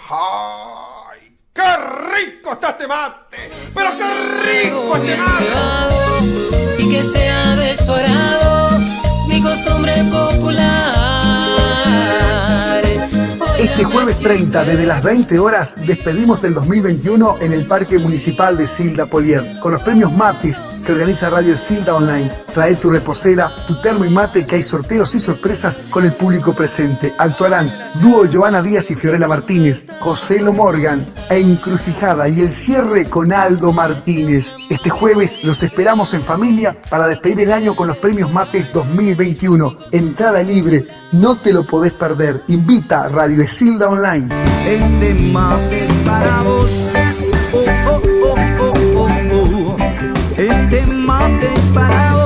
¡Ay! ¡Qué rico está este mate! ¡Pero qué rico este mate! Y que sea de su agrado mi costumbre popular. Este jueves 30, desde las 20 horas, despedimos el 2021 en el Parque Municipal de Silda Polier, con los premios Mates que organiza Radio Silda Online. Trae tu reposera, tu termo y mate, que hay sorteos y sorpresas con el público presente. Actuarán dúo Giovanna Díaz y Fiorella Martínez, Joselo Morgan e Encrucijada, y el cierre con Aldo Martínez. Este jueves los esperamos en familia para despedir el año con los premios Mates 2021. Entrada libre, no te lo podés perder. Invita a Radio Silda Online. Este mate es para vos. Oh, oh, oh, oh, oh, oh. Este mate es para vos.